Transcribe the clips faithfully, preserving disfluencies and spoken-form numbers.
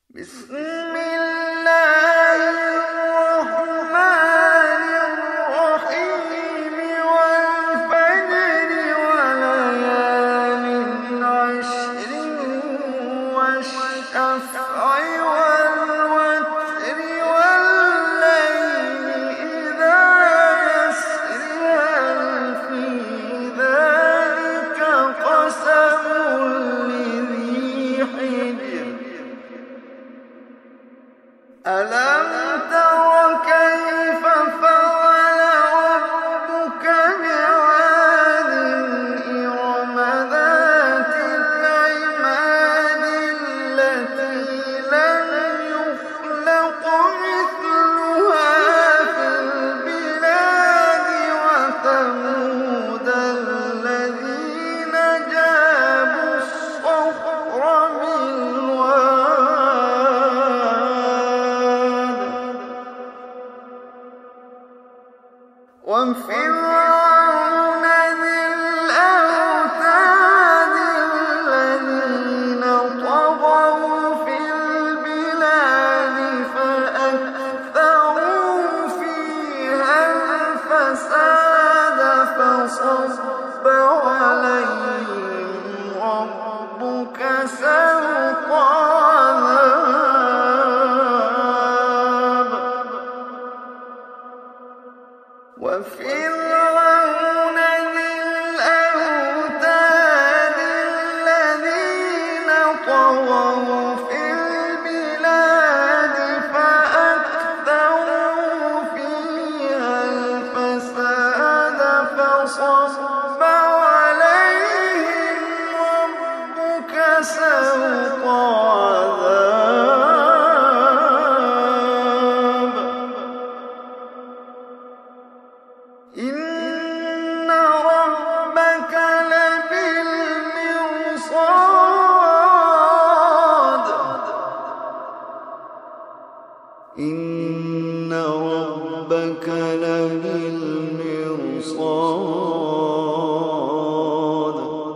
بسم الله الرحمن الرحيم والفجر وليال عشر والشفع والوتر والليل إذا يسر هل في ذلك قسم لذي حجر ألم تر كيف فعل ربك بعاد إرم ذات العماد التي لم يخلق مثلها في البلاد وثمود الذين جابوا الصخر بالواد وفرعون ذي الأوتاد الذين طغوا في البلاد فأكثروا فيها الفساد فصب عليهم ربك سوط عذاب وفرعون ذي الأوتاد الذين طغوا في البلاد فأكثروا فيها الفساد فصب عليهم ربك سوط عذاب إن ربك لبالمرصاد إن ربك لبالمرصاد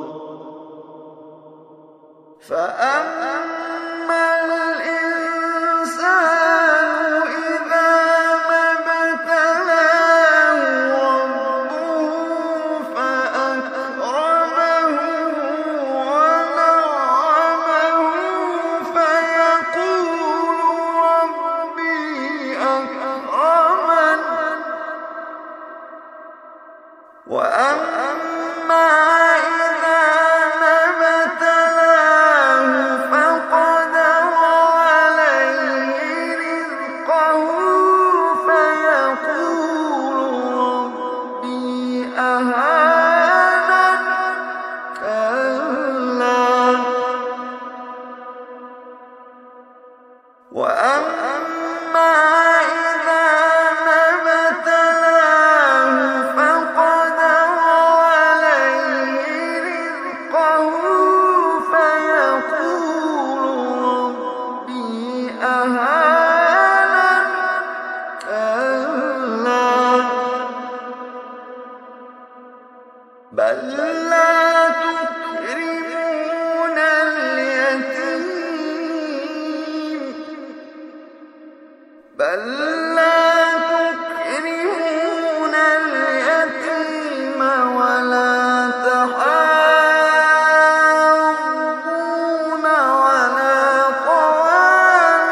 فأما الإنسان إذا ما ابتلاه ربه فأكرمه ونعمه فيقول ربي أكرمن وأما إذا ما ابتلاه فقدر عليه رزقه فيقول ربي أهانن كلا وأما إذا ما ابتلاه فقدر عليه رزقه فيقول ربي أهانن كلا بل لا تكرمون اليتيم بل لا تكرمون اليتيم ولا تحاضون على طعام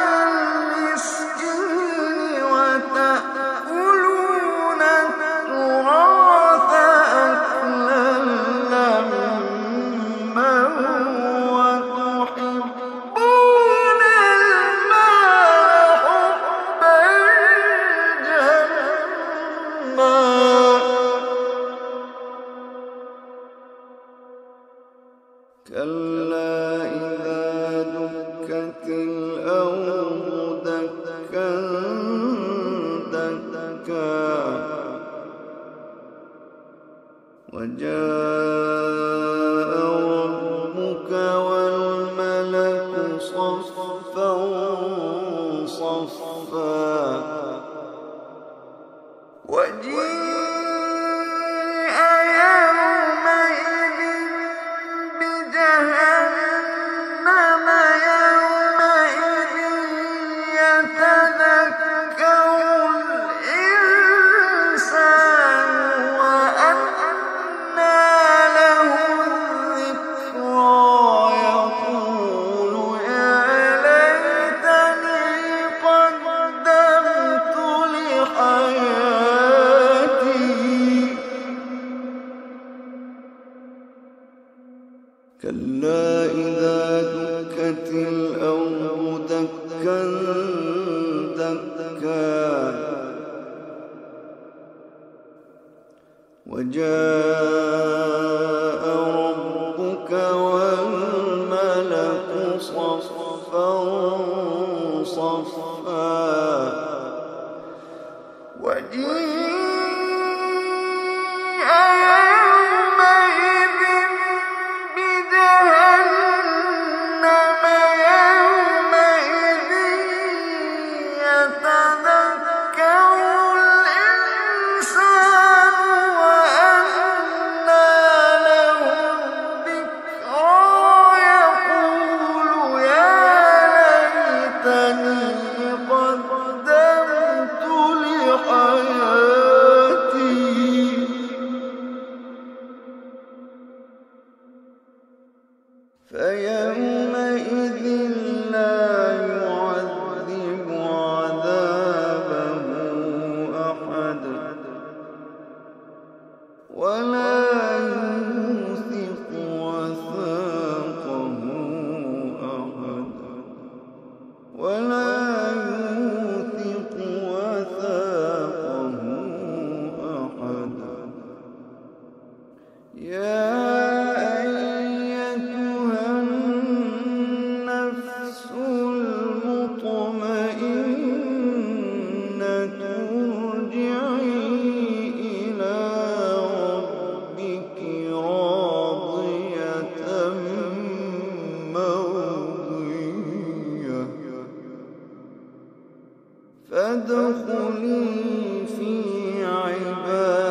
المسكين وتأكلون التراث أكلا لما وتحبون المال حبا جما كلا إذا دكت الأرض دكا دكا وجاء ربك والملك صفا صفا وجيء يومئذ بجهنم يومئذ جاء ربك والملك صفا صفا وجيء يومئذ بجهنم يومئذ يتذكر الإنسان وأنى له الذكرى يقول يا ليتني قدمت لحياتي فيومئذ لا يعذب عذابه أحد ولا يوثق وثاقه أحد ولا يوثق وثاقه أحد يا أيتها النفس المطمئنة ارجعي إلى ربك راضية مرضية فادخلي في عبادي